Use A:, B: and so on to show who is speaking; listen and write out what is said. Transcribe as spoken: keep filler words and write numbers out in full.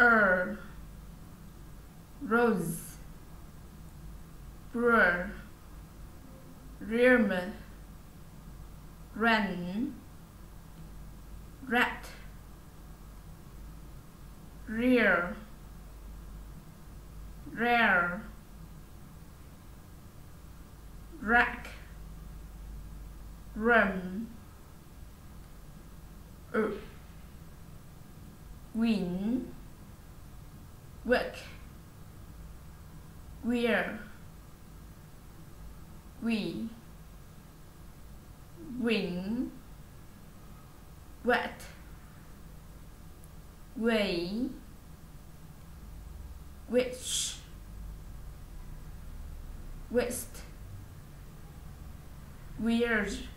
A: er, rose, brewer, realm, ran, rat, rear, rare, rack, rum, er, win, wick, weir, we, wing, wet, way, which, whist, weird,